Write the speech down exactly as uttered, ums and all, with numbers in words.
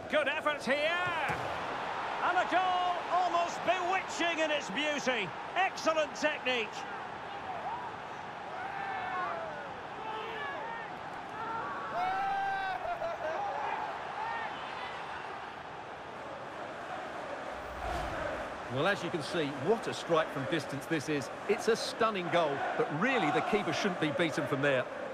Good effort here. And a goal almost bewitching in its beauty. Excellent technique. Well, as you can see, what a strike from distance this is. It's a stunning goal, but really the keeper shouldn't be beaten from there.